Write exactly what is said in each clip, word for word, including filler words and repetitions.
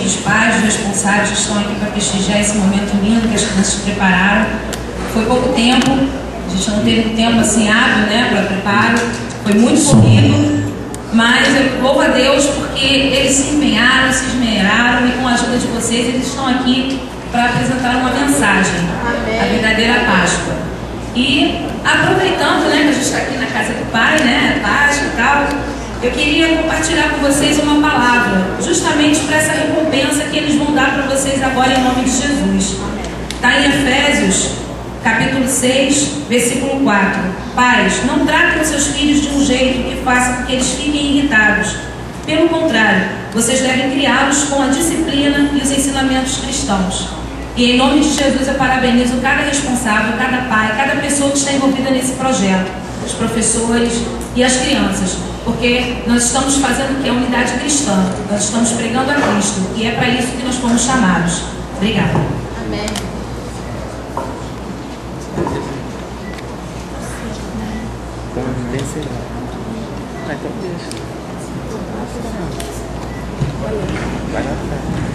dos pais, dos responsáveis que estão aqui para prestigiar esse momento lindo que as crianças prepararam. Foi pouco tempo, a gente não teve tempo assim hábil, né, para preparo, foi muito corrido, mas eu louvo a Deus porque eles se empenharam, se esmeraram e com a ajuda de vocês eles estão aqui para apresentar uma mensagem, a verdadeira Páscoa. E aproveitando, né, que a gente está aqui na casa do Pai, né, Páscoa e tal, eu queria compartilhar com vocês uma palavra, justamente para essa recompensa que eles vão dar para vocês agora em nome de Jesus. Está em Efésios, capítulo seis, versículo quatro. Pais, não tratem os seus filhos de um jeito que faça com que eles fiquem irritados. Pelo contrário, vocês devem criá-los com a disciplina e os ensinamentos cristãos. E em nome de Jesus eu parabenizo cada responsável, cada pai, cada pessoa que está envolvida nesse projeto, os professores e as crianças, porque nós estamos fazendo o que é unidade cristã, nós estamos pregando a Cristo e é para isso que nós fomos chamados. Obrigada. Amém. Vai então deixa. Vai na frente.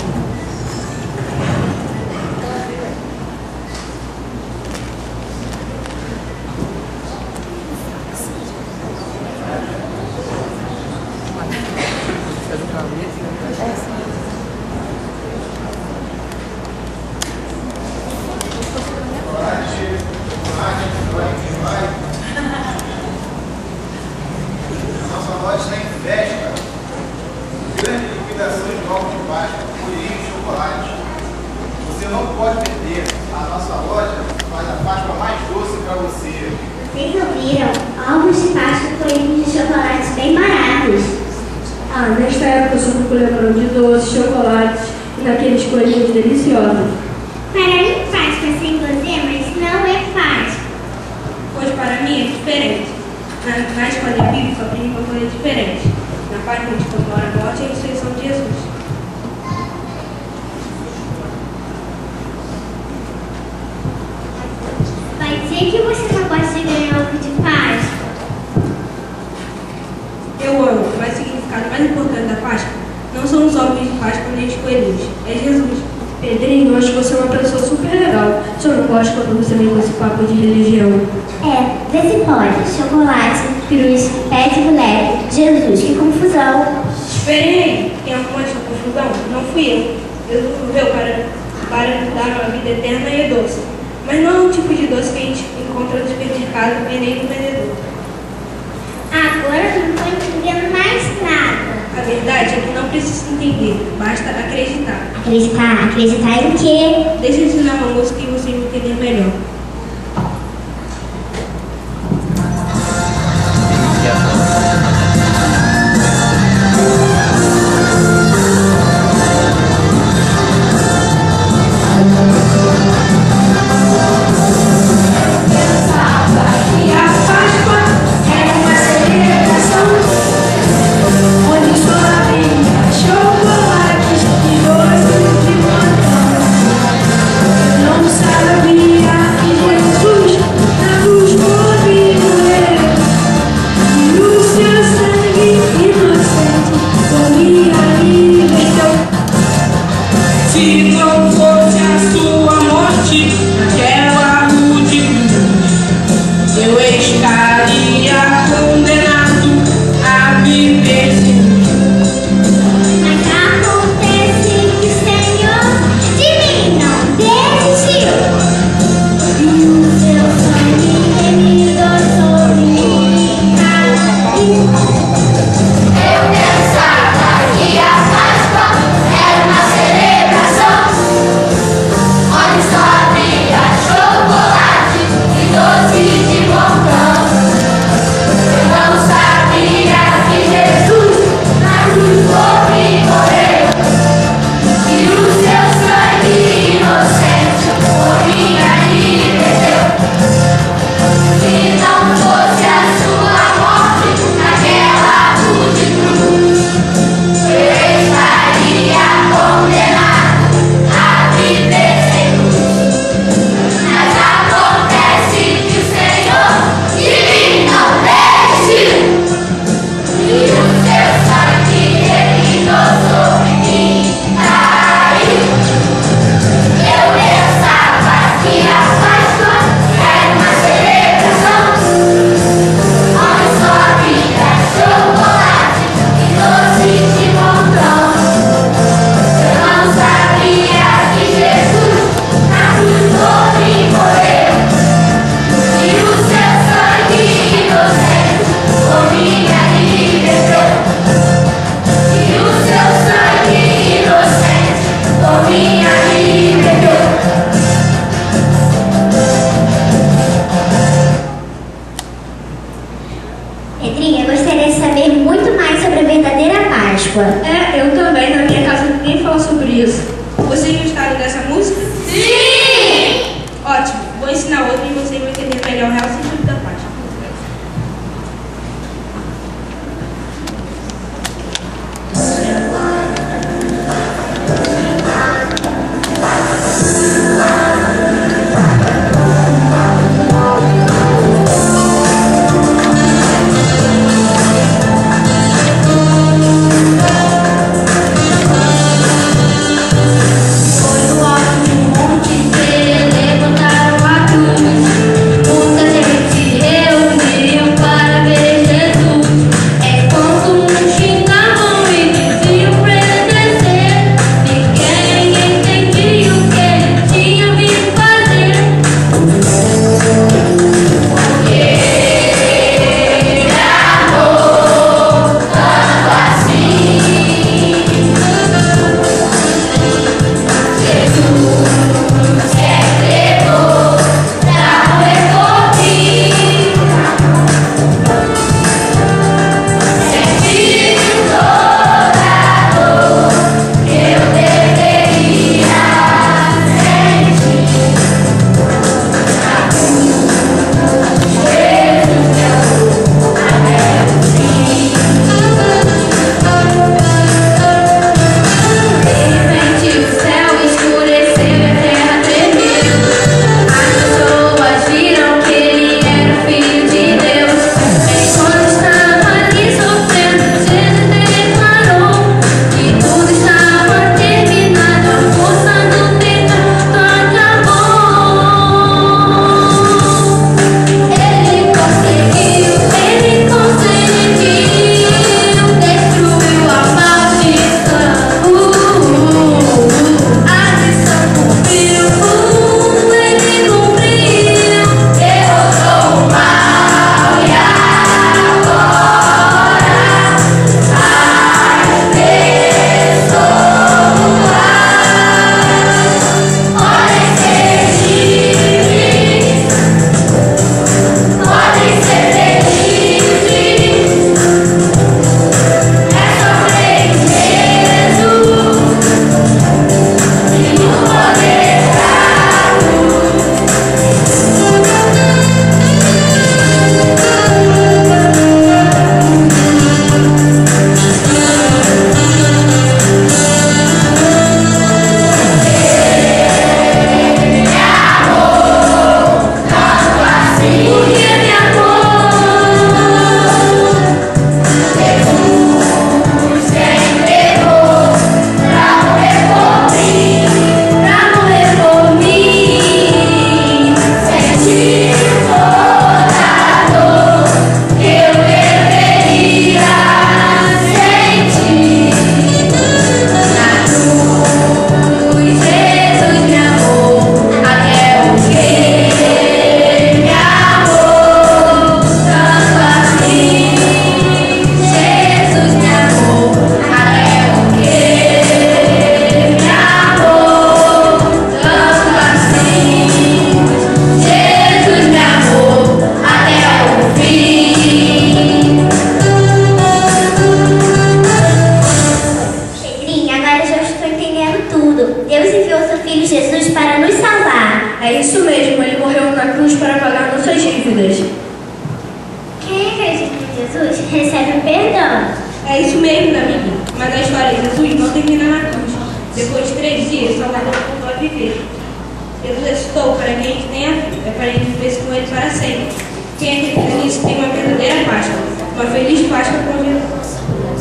Nossa loja está em festa. Grande liquidação de novos de Páscoa, bolinhos e chocolate. Você não pode perder. A nossa loja faz a Páscoa mais doce para você. Vocês ouviram? Ovos de Páscoa com coelhinhos de chocolate bem baratos. Ah, nesta época eu só fico lembrando de doces, chocolates e daqueles coelhinhos deliciosos. Para mim, Páscoa sem guloseimas não é Páscoa. Pois para mim é diferente. Na, na escola bíblica aprendi uma coisa diferente. Na Páscoa a gente comemora a morte e a ressurreição de Jesus. Vai dizer que você não gosta de ganhar ovo de Páscoa? Eu amo, mas o significado mais importante da Páscoa não são os ovos de Páscoa nem os coelhinhos, é Jesus. Pedrinho, eu acho que você é uma pessoa super legal. Só não gosto quando você vem com esse papo de religião. É, vê se pode. Chocolate, cruz, pé de moleque. Jesus, que confusão. Esperem aí, quem arrumou essa confusão não fui eu. Jesus veio para, para nos dar uma vida eterna e doce. Mas não é um tipo de doce que a gente encontra no supermercado e nem no vendedor. Agora eu não estou entendendo mais nada. A verdade é que não precisa entender, basta acreditar. Acreditar? Acreditar em quê? Deixa eu ensinar uma música que vocês vão entender melhor. Não sabia tudo, Deus enviou seu Filho Jesus para nos salvar. É isso mesmo, ele morreu na cruz para pagar nossas dívidas. Quem acredita em Jesus recebe o perdão. É isso mesmo, meu amiguinho. Mas a história de Jesus não termina na cruz. Depois de três dias, Salvador voltou a viver. Jesus ressuscitou para que a gente tenha vida, é para a gente viver com Ele para sempre. Quem acredita nisso tem uma verdadeira Páscoa, uma feliz Páscoa com Jesus.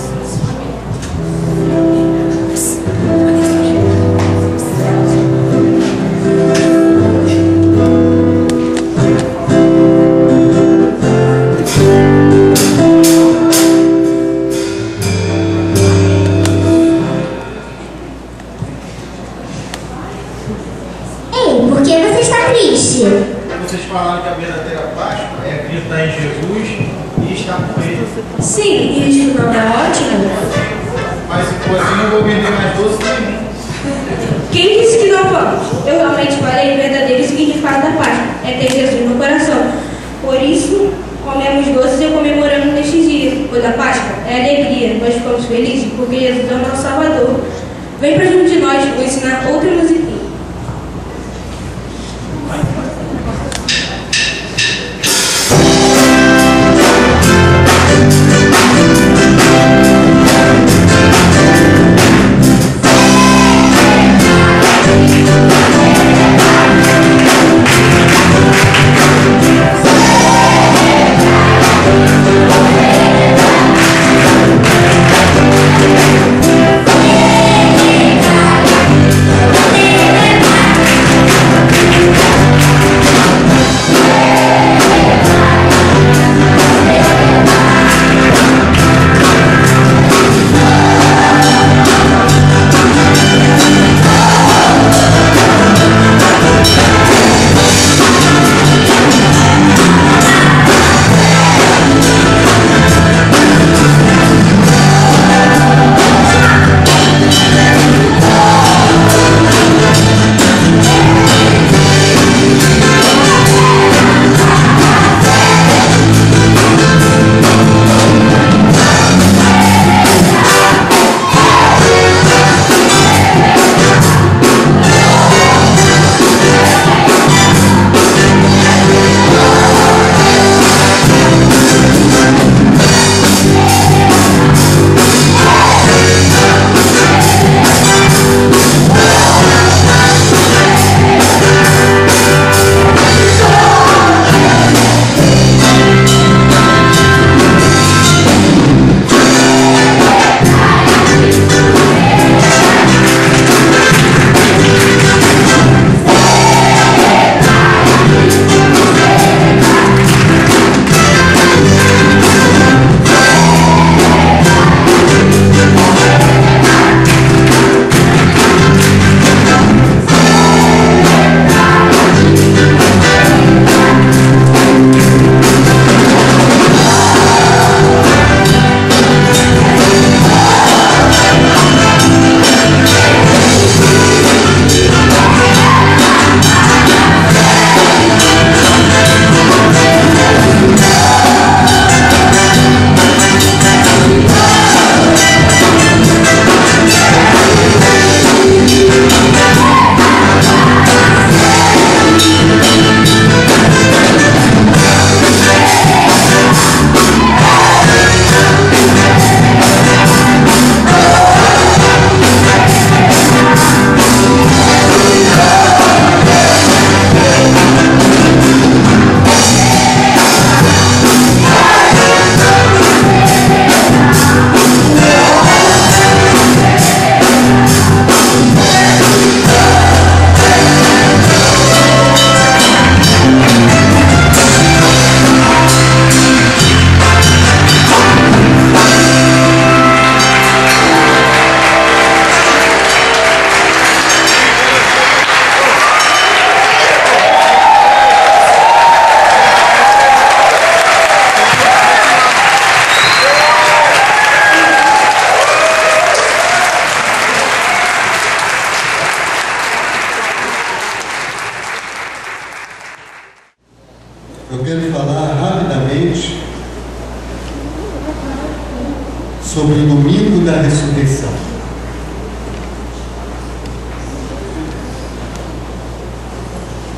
Ei, por que você está triste? Vocês falaram que a verdadeira Páscoa é acreditar em Jesus e estar com Ele. Sim, isso não é ótimo? Mas se for assim, eu vou vender mais doce nenhum. Quem disse que não vamos? Eu realmente falei o verdadeiro significado da Páscoa, é ter Jesus no coração. Por isso, comemos doces e comemoramos nestes dias, pois a Páscoa é alegria, nós ficamos felizes porque Jesus é o nosso Salvador. Vem para junto de nós, vou ensinar outra musiquinha. Celebrar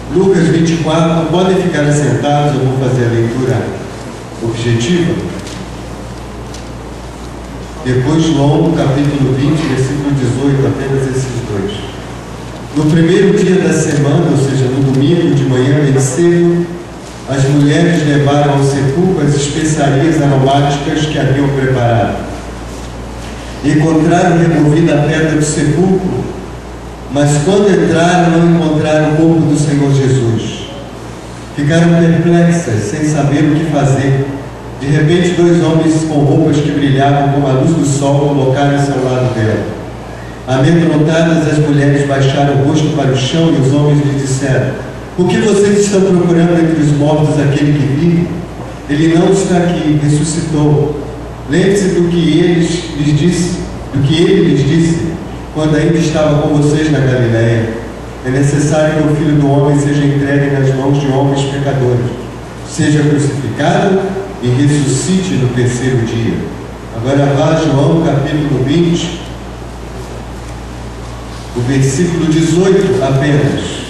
Lucas vinte e quatro, podem ficar assentados, eu vou fazer a leitura objetiva. Depois João, capítulo vinte, versículo dezoito, apenas esses dois. No primeiro dia da semana, ou seja, no domingo de manhã, bem cedo, as mulheres levaram ao sepulcro as especiarias aromáticas que haviam preparado. Encontraram removida a pedra do sepulcro, mas quando entraram não encontraram o corpo do Senhor Jesus. Ficaram perplexas, sem saber o que fazer. De repente, dois homens com roupas que brilhavam como a luz do sol colocaram-se ao lado dela. Amedrontadas, as mulheres baixaram o rosto para o chão e os homens lhes disseram: por que vocês estão procurando entre os mortos aquele que vive? Ele não está aqui, ressuscitou. Lembre-se do que eles lhes disse, do que ele lhes disse quando ainda estava com vocês na Galileia. É necessário que o Filho do Homem seja entregue nas mãos de homens pecadores, seja crucificado e ressuscite no terceiro dia. Agora vá João capítulo vinte, o versículo dezoito apenas.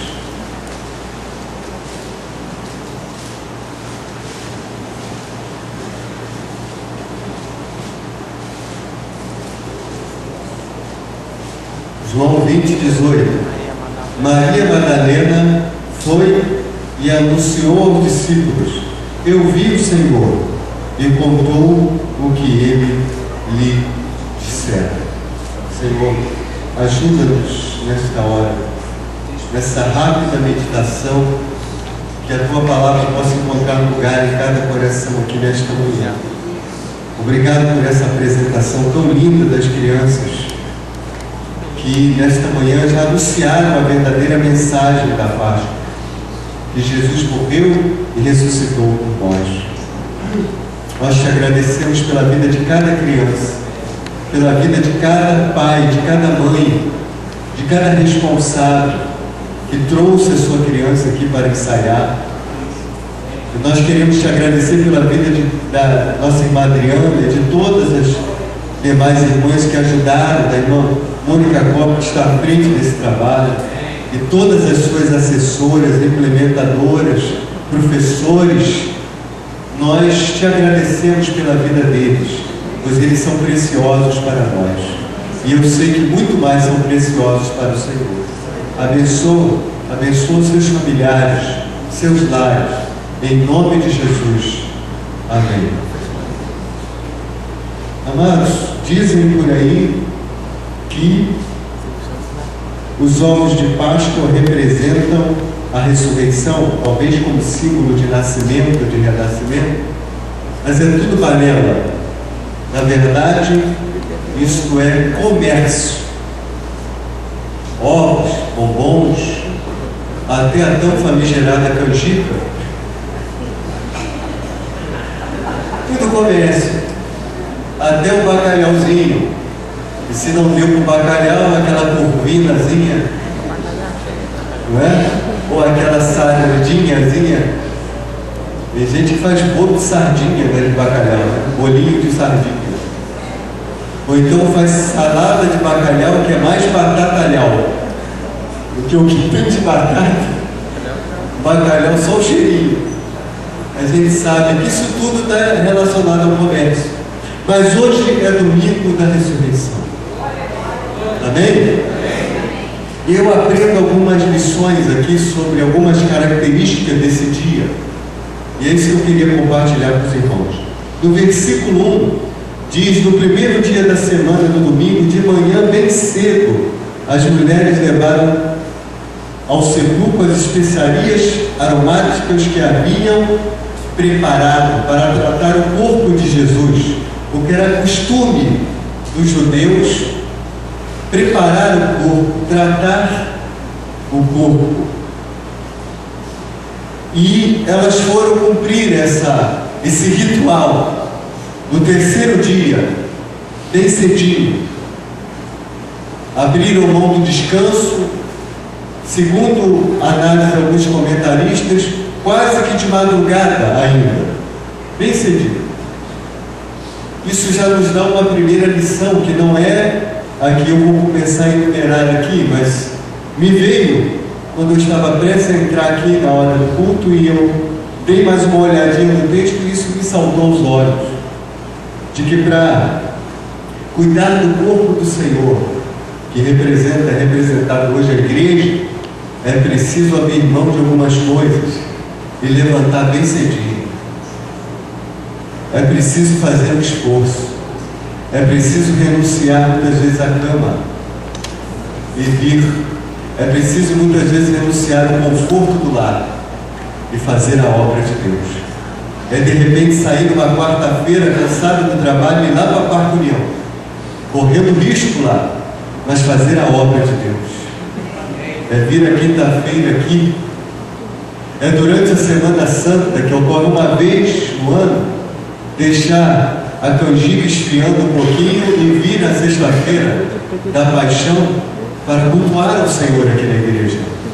João vinte, dezoito. Maria Madalena foi e anunciou aos discípulos: eu vi o Senhor, e contou o que ele lhe dissera. Senhor, ajuda-nos nesta hora, nessa rápida meditação, que a Tua palavra possa encontrar lugar em cada coração aqui nesta manhã. Obrigado por essa apresentação tão linda das crianças, que nesta manhã já anunciaram a verdadeira mensagem da Páscoa, que Jesus morreu e ressuscitou por nós. Nós te agradecemos pela vida de cada criança, pela vida de cada pai, de cada mãe, de cada responsável que trouxe a sua criança aqui para ensaiar. E nós queremos te agradecer pela vida de, da nossa irmã Adriana e de todas as demais irmãs que ajudaram, da irmã Mônica Copa, que está à frente desse trabalho, e todas as suas assessoras, implementadoras, professores. Nós te agradecemos pela vida deles, pois eles são preciosos para nós, e eu sei que muito mais são preciosos para o Senhor. Abençoa, abençoa seus familiares, seus lares, em nome de Jesus. Amém. Amados, dizem por aí que os ovos de Páscoa representam a ressurreição, talvez como símbolo de nascimento, de renascimento, mas é tudo balela. Na verdade, isto é comércio. Ovos, bombons, até a tão famigerada canjica, tudo comércio, até o bacalhauzinho. E se não deu para o bacalhau, aquela curvinazinha, não é? Ou aquela sardinhazinha. Tem gente que faz bolo de sardinha, né, de bacalhau, né? Bolinho de sardinha. Ou então faz salada de bacalhau, que é mais batatalhau do que o quintal de batata. Bacalhau, só o cheirinho. A gente sabe que isso tudo está relacionado ao comércio. Mas hoje é domingo da ressurreição. Amém? Eu aprendo algumas lições aqui sobre algumas características desse dia. E é isso que eu queria compartilhar com os irmãos. No versículo um, diz: no primeiro dia da semana, no domingo, de manhã bem cedo, as mulheres levaram ao sepulcro as especiarias aromáticas que haviam preparado para tratar o corpo de Jesus, porque era costume dos judeus preparar o corpo, tratar o corpo. E elas foram cumprir essa, esse ritual no terceiro dia, bem cedinho. Abriram mão do descanso, segundo a análise de alguns comentaristas, quase que de madrugada ainda, bem cedinho. Isso já nos dá uma primeira lição, que não é a que eu vou começar a enumerar aqui, mas me veio quando eu estava prestes a entrar aqui na hora do culto e eu dei mais uma olhadinha no texto, e isso me saltou os olhos, de que para cuidar do corpo do Senhor, que representa, é representado hoje a igreja, é preciso abrir mão de algumas coisas e levantar bem cedinho. É preciso fazer um esforço. É preciso renunciar muitas vezes à cama e vir. É preciso muitas vezes renunciar ao conforto do lar e fazer a obra de Deus. É de repente sair numa quarta-feira cansado do trabalho e ir lá para a quarta união, correndo risco lá, mas fazer a obra de Deus. É vir a quinta-feira aqui, é durante a Semana Santa, que ocorre uma vez no ano, deixar a canjica esfriando um pouquinho e vir na sexta-feira da paixão para cultuar o Senhor aqui na igreja.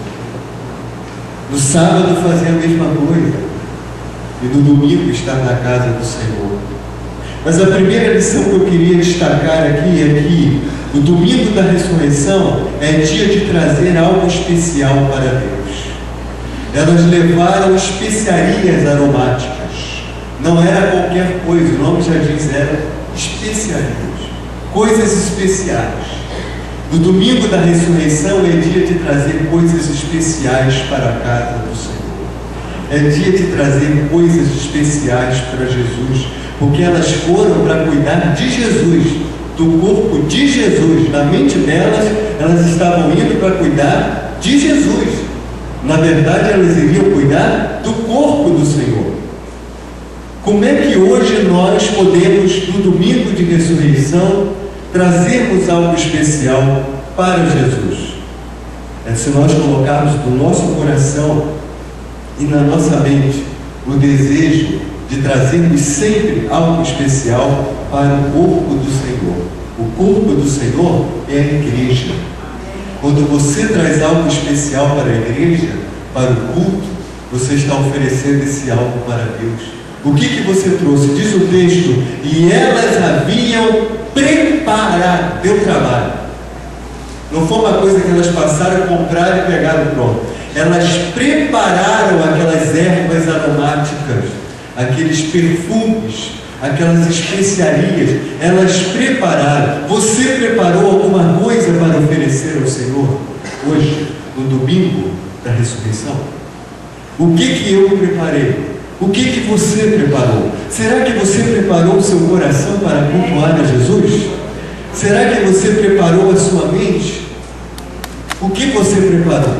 No sábado fazer a mesma coisa e no domingo estar na casa do Senhor. Mas a primeira lição que eu queria destacar aqui é que o domingo da ressurreição é dia de trazer algo especial para Deus. Elas levaram especiarias aromáticas. Não era qualquer coisa, o nome já diz, eram especiarias, coisas especiais. No domingo da ressurreição é dia de trazer coisas especiais para a casa do Senhor. É dia de trazer coisas especiais para Jesus, porque elas foram para cuidar de Jesus, do corpo de Jesus. Na mente delas, elas estavam indo para cuidar de Jesus. Na verdade, elas iriam cuidar do corpo do Senhor. Como é que hoje nós podemos, no domingo de ressurreição, trazermos algo especial para Jesus? É se nós colocarmos no nosso coração e na nossa mente o desejo de trazermos sempre algo especial para o corpo do Senhor. O corpo do Senhor é a igreja. Quando você traz algo especial para a igreja, para o culto, você está oferecendo esse algo para Deus. O que que você trouxe? Diz o texto: e elas haviam preparado. Deu trabalho. Não foi uma coisa que elas passaram, compraram e pegaram pronto. Elas prepararam aquelas ervas aromáticas, aqueles perfumes, aquelas especiarias. Elas prepararam. Você preparou alguma coisa para oferecer ao Senhor hoje, no domingo da ressurreição? O que que eu preparei? O que que você preparou? Será que você preparou o seu coração para cultuar a Jesus? Será que você preparou a sua mente? O que você preparou?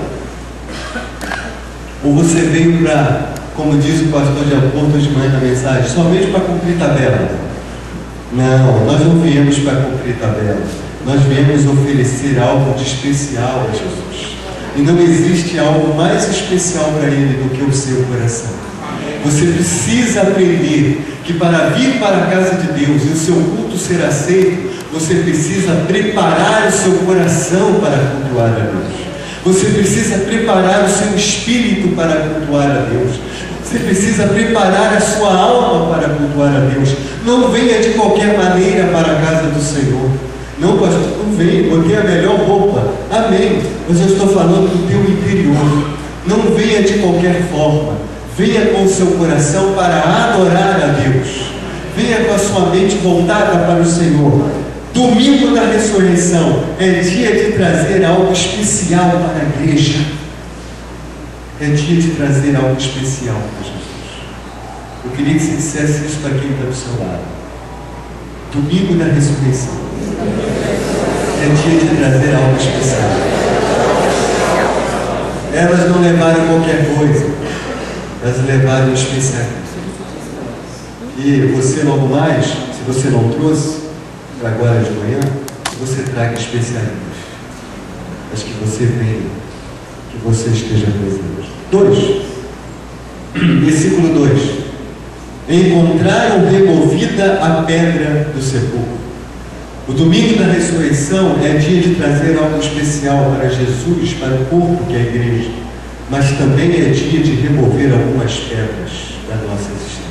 Ou você veio para, como diz o pastor de Aponto de manhã na mensagem, somente para cumprir tabela? Não, nós não viemos para cumprir tabela. Nós viemos oferecer algo de especial a Jesus. E não existe algo mais especial para Ele do que o seu coração. Você precisa aprender que para vir para a casa de Deus e o seu culto ser aceito, você precisa preparar o seu coração para cultuar a Deus. Você precisa preparar o seu espírito para cultuar a Deus. Você precisa preparar a sua alma para cultuar a Deus. Não venha de qualquer maneira para a casa do Senhor. Não, pastor, não venha, botei a melhor roupa. Amém. Mas eu estou falando do teu interior. Não venha de qualquer forma. Venha com o seu coração para adorar a Deus. Venha com a sua mente voltada para o Senhor. Domingo da ressurreição é dia de trazer algo especial para a igreja. É dia de trazer algo especial para Jesus. Eu queria que você dissesse isso para quem está do seu lado. Domingo da ressurreição é dia de trazer algo especial. Elas não levaram qualquer coisa, elas levaram especialistas. E você logo mais, se você não trouxe para agora de manhã, que você traga especialistas. Mas que você venha, que você esteja presente. Dois. Versículo dois. Encontraram removida a pedra do sepulcro. O domingo da ressurreição é dia de trazer algo especial para Jesus, para o corpo que é a igreja, mas também é dia de remover algumas pedras da nossa existência.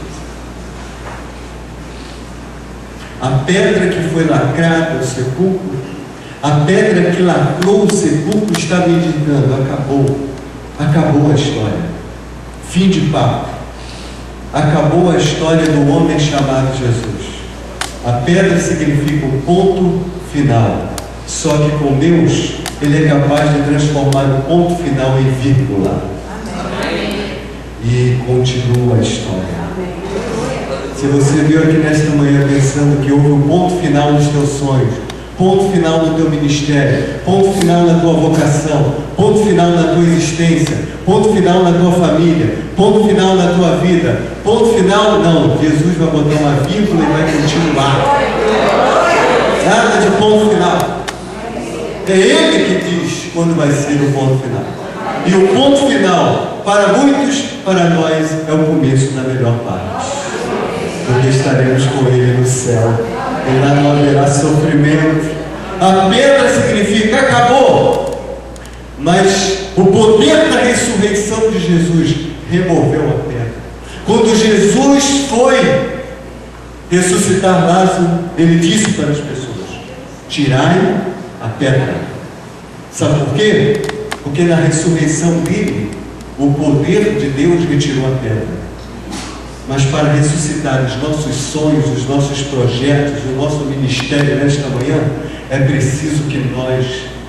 A pedra que foi lacrada o sepulcro, a pedra que lacrou o sepulcro estava indicando: acabou, Acabou a história. Fim de papo. Acabou a história do homem chamado Jesus. A pedra significa o ponto final. Só que com Deus, Ele é capaz de transformar o ponto final em vírgula. Amém. E continua a história. Se você veio aqui nesta manhã pensando que houve um ponto final nos teus sonhos, ponto final no teu ministério, ponto final na tua vocação, ponto final na tua existência, ponto final na tua família, ponto final na tua vida, ponto final, não, Jesus vai botar uma vírgula e vai continuar. Nada de ponto final. É Ele que diz quando vai ser o ponto final. E o ponto final, para muitos, para nós, é o começo da melhor parte. Porque estaremos com Ele no céu. E lá não haverá sofrimento. A pedra significa acabou. Mas o poder da ressurreição de Jesus removeu a pedra. Quando Jesus foi ressuscitar Lázaro, Ele disse para as pessoas: tirai a pedra. Sabe por quê? Porque na ressurreição dele, o poder de Deus retirou a pedra. Mas para ressuscitar os nossos sonhos, os nossos projetos, o nosso ministério nesta manhã, é preciso que nós,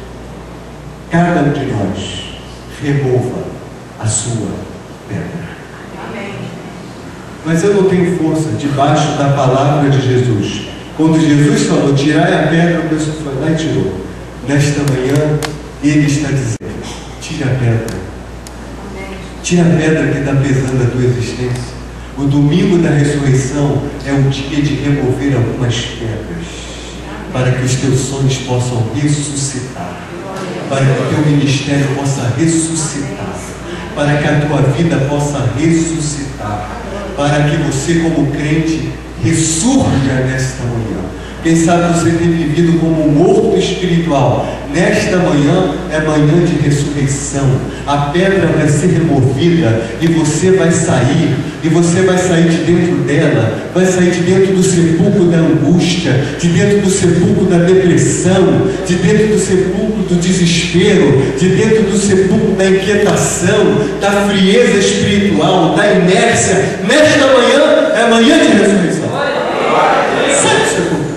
cada um de nós, remova a sua pedra. Amém. Mas eu não tenho força debaixo da palavra de Jesus. Quando Jesus falou, tirai a pedra, o pessoal foi lá e tirou. Nesta manhã, Ele está dizendo, tira a pedra. Tira a pedra que está pesando a tua existência. O domingo da ressurreição é o dia de remover algumas pedras, para que os teus sonhos possam ressuscitar, para que o teu ministério possa ressuscitar, para que a tua vida possa ressuscitar, para que você, como crente, ressurja nesta manhã. Quem sabe você tem vivido como um morto espiritual. Nesta manhã é manhã de ressurreição. A pedra vai ser removida e você vai sair. E você vai sair de dentro dela. Vai sair de dentro do sepulcro da angústia, de dentro do sepulcro da depressão, de dentro do sepulcro do desespero, de dentro do sepulcro da inquietação, da frieza espiritual, da inércia. Nesta manhã é manhã de ressurreição. Sai do sepulcro.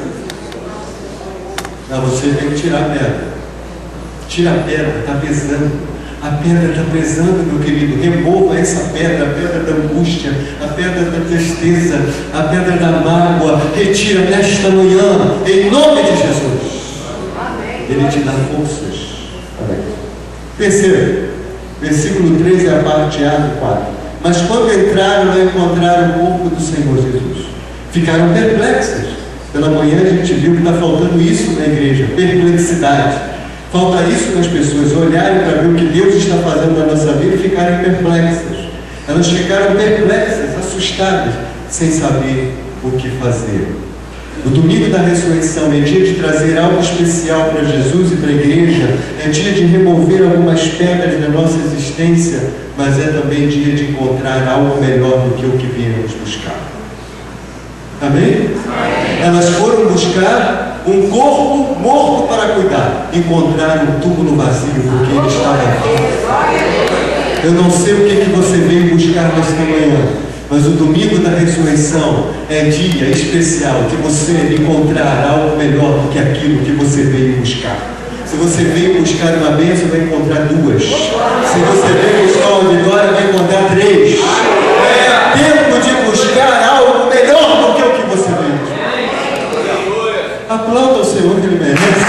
Não, você tem que tirar a pedra. Tira a pedra, está pesando. A pedra está pesando, meu querido. Remova essa pedra, a pedra da angústia, a pedra da tristeza, a pedra da mágoa. Retira nesta manhã, em nome de Jesus. Ele te dá forças. Terceiro, versículo três é a parte A do quatro. Mas quando entraram, não encontraram o corpo do Senhor Jesus. Ficaram perplexos. Pela manhã a gente viu que está faltando isso na igreja, perplexidade. Falta isso nas pessoas, olharem para ver o que Deus está fazendo na nossa vida e ficarem perplexas. Elas ficaram perplexas, assustadas, sem saber o que fazer. O domingo da ressurreição é dia de trazer algo especial para Jesus e para a igreja, é dia de remover algumas pedras da nossa existência, mas é também dia de encontrar algo melhor do que o que viemos buscar. Amém? Amém. Elas foram buscar um corpo morto para cuidar. Encontraram um túmulo vazio porque ele estava aqui. Eu não sei o que, que você veio buscar nesta manhã, mas o domingo da ressurreição é dia especial de você encontrar algo melhor do que aquilo que você veio buscar. Se você veio buscar uma bênção, vai encontrar duas. Se você veio buscar uma vitória, vai encontrar três. É tempo de buscar algo melhor do que o que você veio buscar. Aplauda o Senhor que Ele merece.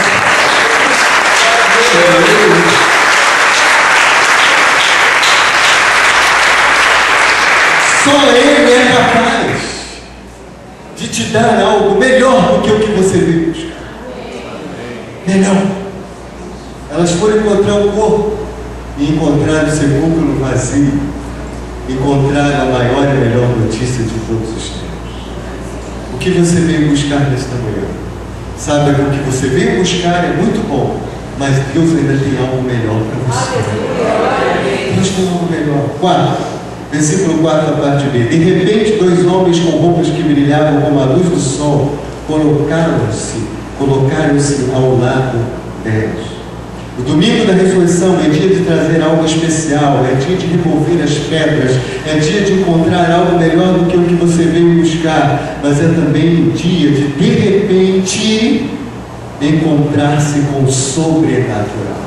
Só Ele é capaz de te dar algo melhor do que o que você veio buscar. Melhor. Elas foram encontrar o corpo e encontraram o sepulcro vazio. Encontraram a maior e melhor notícia de todos os tempos. O que você veio buscar nesta manhã? Sabe, o que você veio buscar é muito bom, mas Deus ainda tem algo melhor para você. Deus tem algo melhor. Quatro, versículo quatro, a parte B. De repente, dois homens com roupas que brilhavam como a luz do sol colocaram-se, colocaram-se ao lado delas. O domingo da ressurreição é dia de trazer algo especial, é dia de remover as pedras, é dia de encontrar algo melhor do que o que você veio buscar, mas é também dia de, de repente, encontrar-se com o sobrenatural.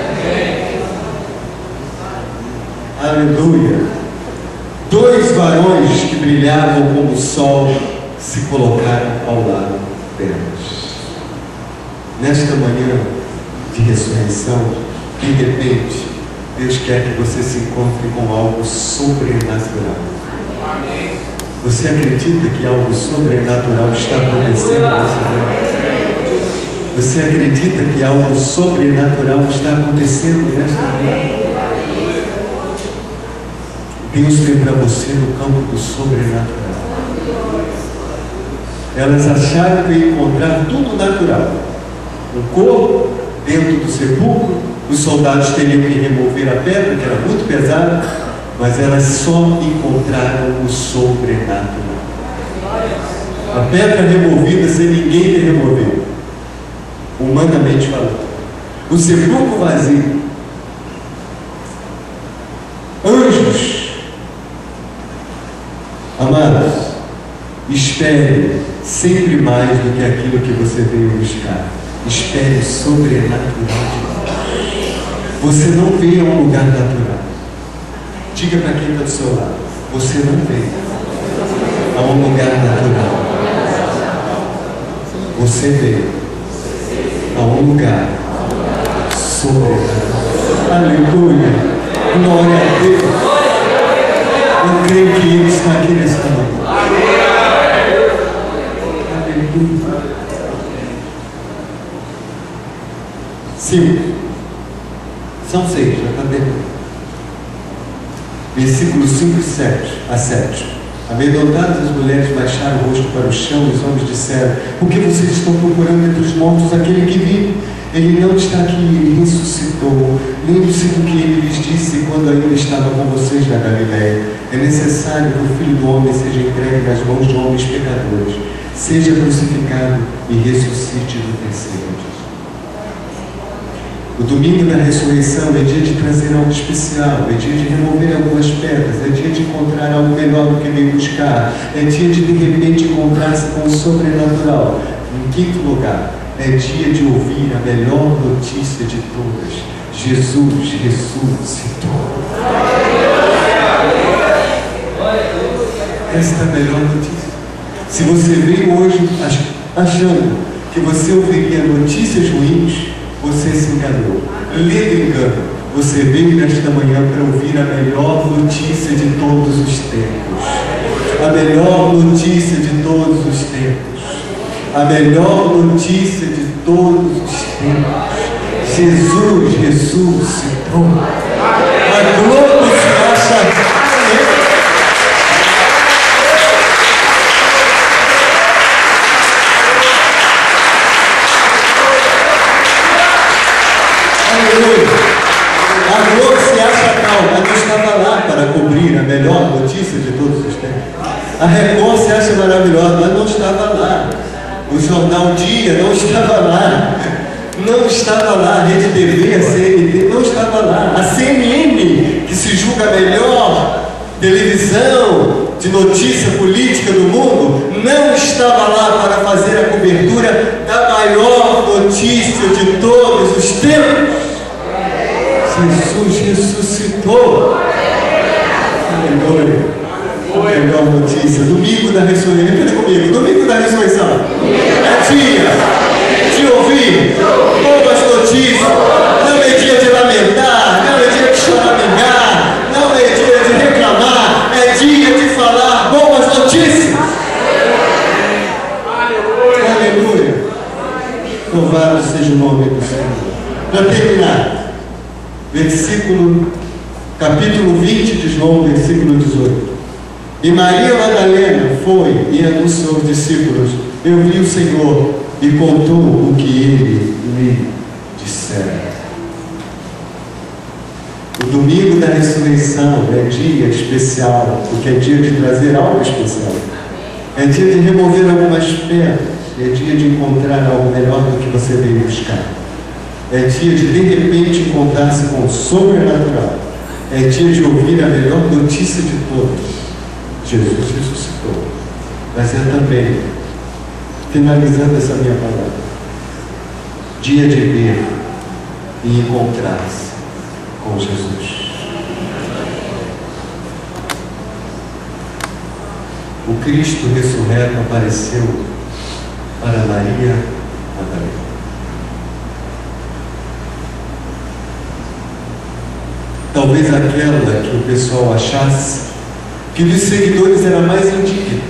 Aleluia! Dois varões que brilhavam como o sol se colocaram ao lado delas. Nesta manhã de ressurreição, de repente, Deus quer que você se encontre com algo sobrenatural. Você acredita que algo sobrenatural está acontecendo nessa manhã? Você acredita que algo sobrenatural está acontecendo nesta manhã? Deus tem para você no campo do sobrenatural. Elas acharam que iam encontrar tudo natural. Um corpo dentro do sepulcro, os soldados teriam que remover a pedra, que era muito pesada, mas elas só encontraram o sobrenatural. A pedra removida sem ninguém ter removido, humanamente falando. O sepulcro vazio. Anjos. Amados, espere sempre mais do que aquilo que você veio buscar. Espere o sobrenatural de Deus. Você não veio a um lugar natural. Diga para quem está do seu lado: você não veio a um lugar natural. Você veio a um lugar sobrenatural. Aleluia! Glória a Deus! Eu creio que Ele está aqui nessa manhã. Aleluia! Cinco. São seis, já está terminando. Versículos cinco e sete a sete. Amedrontadas, as mulheres baixaram o rosto para o chão e os homens disseram: por que vocês estão procurando entre os mortos aquele que vive? Ele não está aqui, ele ressuscitou. Lembre-se do que ele lhes disse quando ainda estava com vocês na Galileia. É necessário que o Filho do Homem seja entregue nas mãos de homens pecadores, seja crucificado e ressuscite no terceiro dia. O domingo da ressurreição é dia de trazer algo especial, é dia de remover algumas pedras, é dia de encontrar algo melhor do que veio buscar, é dia de de repente encontrar-se com o sobrenatural. Em quinto lugar, é dia de ouvir a melhor notícia de todas: Jesus ressuscitou. Esta é a melhor notícia. Se você veio hoje achando que você ouviria notícias ruins, você se enganou. Lido engano. Você veio nesta manhã para ouvir a melhor notícia de todos os tempos. A melhor notícia de todos os tempos. A melhor notícia de todos os tempos. Jesus ressuscitou. A Globo se acha. A Globo se acha calma, não estava lá para cobrir a melhor notícia de todos os tempos. A Record se acha maravilhosa, mas não estava lá. O Jornal Dia não estava lá. Não estava lá. A Rede T V, a C N T, não estava lá. A C N N, que se julga a melhor televisão de notícia política do mundo, não estava lá para fazer a cobertura da maior notícia de todos os tempos. Jesus ressuscitou. Aleluia. A melhor notícia. Domingo da ressurreição. Repita comigo. Domingo da ressurreição. É dia de ouvir boas notícias. Não é dia de lamentar. Não é dia de choramingar. Não é dia de reclamar. É dia de falar boas notícias. Aleluia. Louvado seja o nome do Senhor. Para terminar, versículo, capítulo vinte de João, versículo dezoito. E Maria Madalena foi e anunciou aos discípulos: eu vi o Senhor, e contou o que ele lhe dissera. O domingo da ressurreição é dia especial, porque é dia de trazer algo especial. É dia de remover algumas pedras, é dia de encontrar algo melhor do que você veio buscar. É dia de, de repente, encontrar-se com o sobrenatural. É dia de ouvir a melhor notícia de todas. Jesus ressuscitou. Mas é também, finalizando essa minha palavra, dia de ver e encontrar-se com Jesus. O Cristo ressurreto apareceu para Maria Madalena. Talvez aquela que o pessoal achasse que dos seguidores era mais indigna.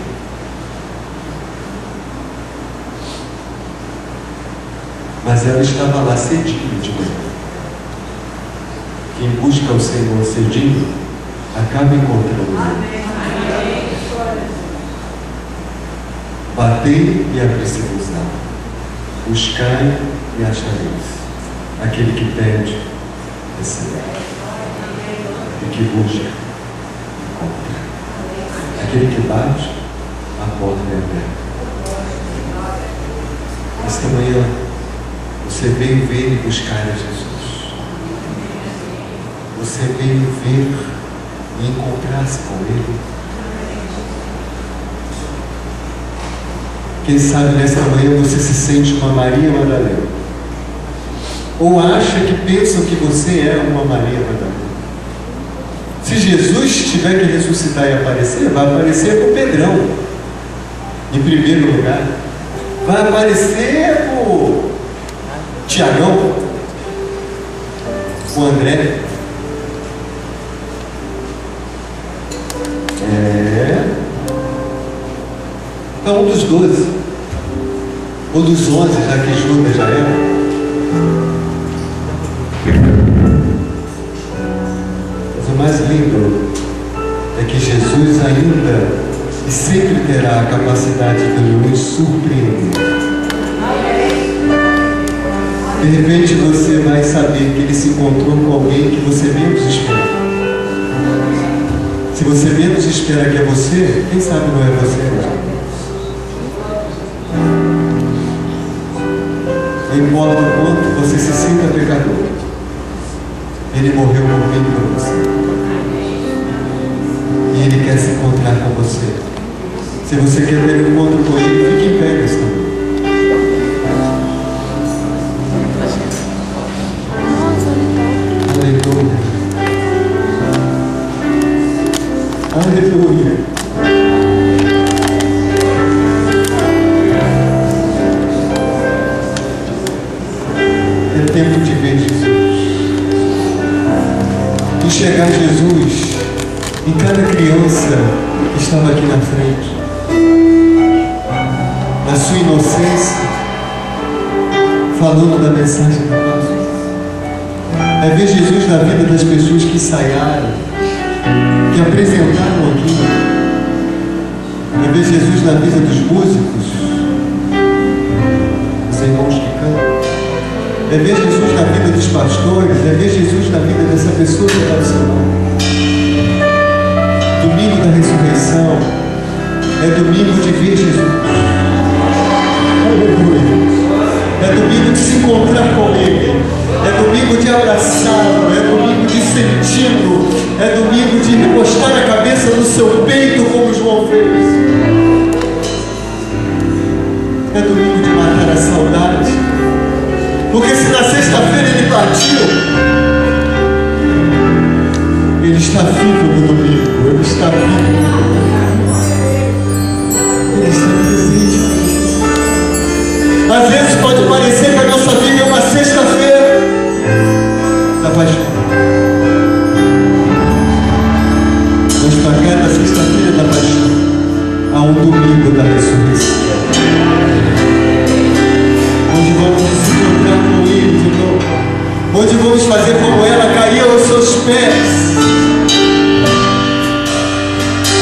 Mas ela estava lá cedinho de manhã. Quem busca o Senhor cedinho, acaba encontrando Ele. Batei e abri-se-vos-á. Buscai e achareis. Aquele que pede, receberá. E que busca, encontra. Aquele que bate, a porta é aberta. Esta manhã, você veio ver e buscar a Jesus. Você veio ver e encontrar-se com Ele. Quem sabe nessa manhã você se sente uma Maria Madalena. Ou acha que pensam que você é uma Maria Madalena. Se Jesus tiver que ressuscitar e aparecer, vai aparecer para o Pedrão, em primeiro lugar. Vai aparecer para o Tiagão, o André. É. Então, um dos doze, ou dos onze, já que Judas já era. Mas o mais lindo é que Jesus ainda e sempre terá a capacidade de nos surpreender. De repente você vai saber que Ele se encontrou com alguém que você menos espera. Se você menos espera que é você, quem sabe não é você, não. Não importa o quanto você se sinta pecador, Ele morreu por mim e por você. E Ele quer se encontrar com você. Se você quer ter um encontro com Ele, fique em pé nesta noite. Aleluia. É tempo de ver Jesus. Enxergar Jesus em cada criança que estava aqui na frente. Na sua inocência, falando da mensagem da paz. É ver Jesus na vida das pessoas que ensaiaram, que apresentaram aqui. É ver Jesus na vida dos músicos, os irmãos que cantam. É ver Jesus na vida dos pastores. É ver Jesus na vida dessa pessoa que está ao seu lado. Domingo da ressurreição é domingo de ver Jesus. Aleluia. É domingo de se encontrar com Ele. É domingo de abraçá-lo. É domingo de senti-lo. É domingo de encostar a cabeça no seu peito, como João fez. É domingo de matar a saudade. Porque se na sexta-feira Ele partiu, Ele está vivo no domingo. Ele está vivo. Ele está presente. Às vezes pode parecer que a nossa vida é uma sexta-feira da paixão. Mas para cada sexta-feira da paixão há um domingo da ressurreição, onde vamos nos encontrar com Ele de novo, onde vamos fazer como ela, cair aos seus pés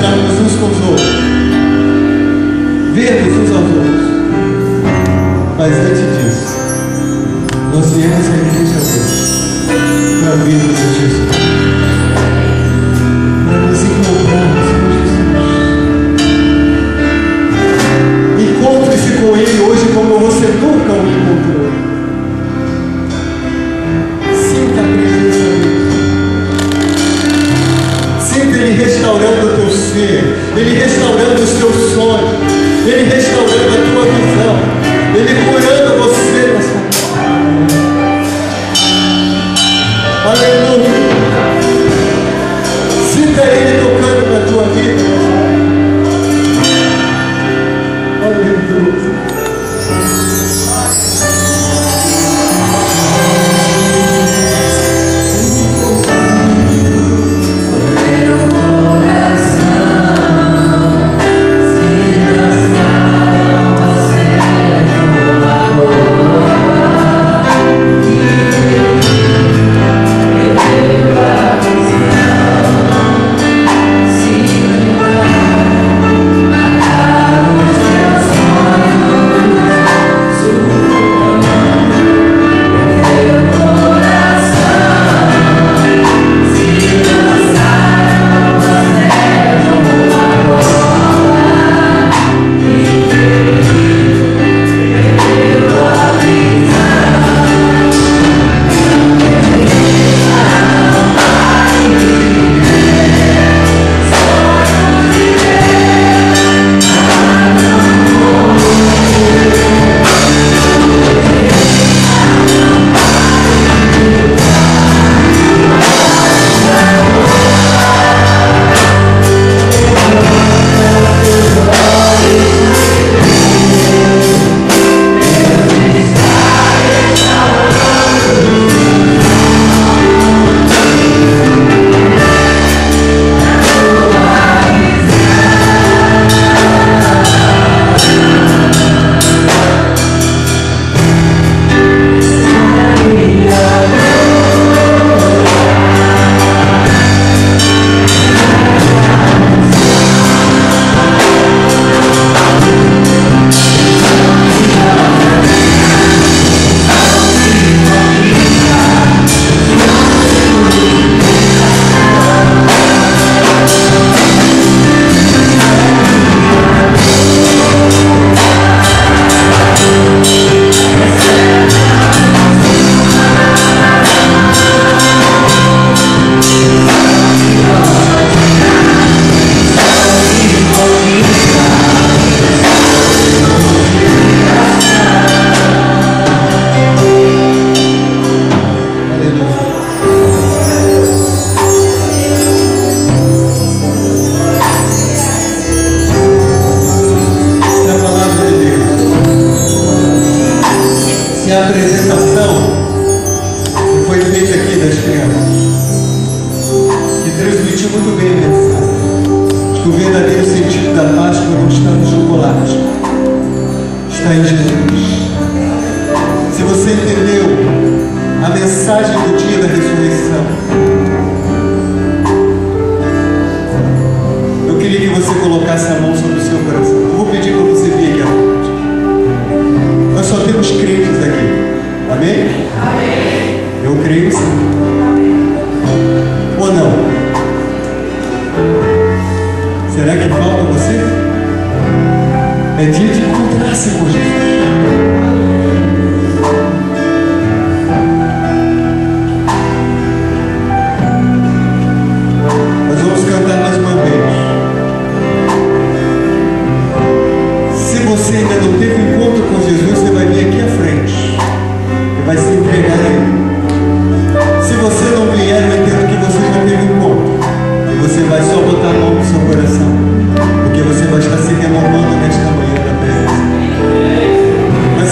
relacionarmos uns com os outros, vermos uns aos outros. Mas antes disso, nós viemos à igreja hoje para vermos a Jesus, para nos encontrarmos com Jesus. Encontre-se com Ele hoje como você nunca o encontrou. Sinta a presença dele. Sinta Ele restaurando o teu ser, Ele restaurando os teus sonhos, Ele restaurando a tua visão, Ele curando você nessa casa. Aleluia. Sinta Ele tocando na tua vida. Aleluia. Porque você vai estar se renovando nesta manhã da presença.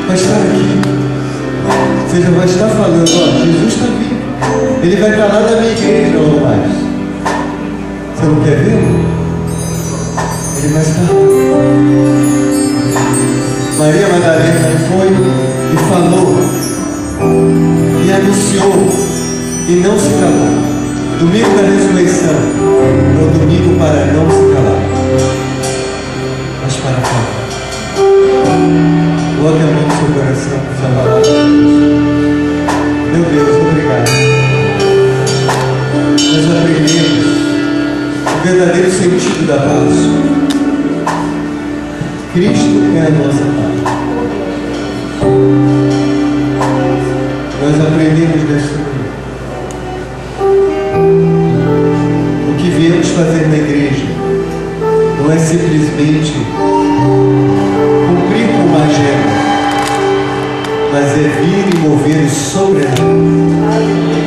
vai estar aqui. Você já vai estar falando, ó, Jesus está vindo. Ele vai estar lá na minha igreja ou mais. Você não quer ver? Ele vai estar. Maria Madalena foi e falou e anunciou e não se calou. Domingo da ressurreição é o domingo para não se calar, mas para falar. Coloque a mão no seu coração para essa palavra de Deus. Meu Deus, obrigado. Nós aprendemos o verdadeiro sentido da paz. Cristo é a nossa paz. Nós aprendemos nesta manhã o que viemos fazer na igreja não é simplesmente cumprir com uma agenda, mas é vir e mover o sobrenatural.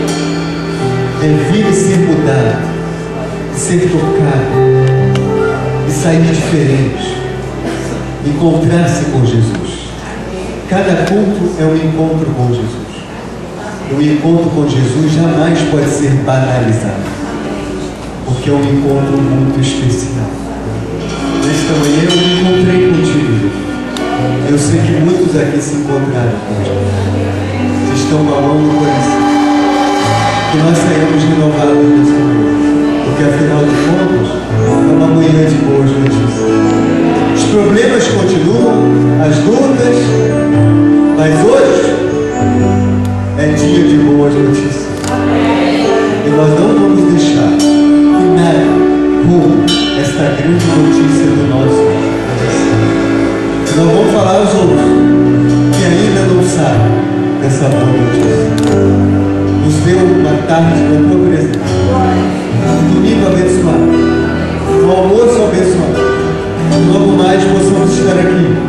É vir e ser mudado, e ser tocado, e sair diferente, encontrar-se com Jesus. Cada culto é um encontro com Jesus. O encontro com Jesus jamais pode ser banalizado, porque é um encontro muito especial. Nesta manhã eu me encontrei contigo. Eu sei que muitos aqui se encontraram contigo. Estão com a mão no coração. Que nós saímos renovados nesta manhã, porque afinal de contas é uma manhã de boas notícias. Os problemas continuam, as lutas, mas hoje é dia de boas notícias. E nós não vamos deixar que nada roube esta grande notícia do nosso coração. Nós vamos falar aos outros que ainda não sabem dessa boa notícia. Nos deu uma tarde da tua presença, um domingo abençoado, um almoço abençoado. Logo mais possamos estar aqui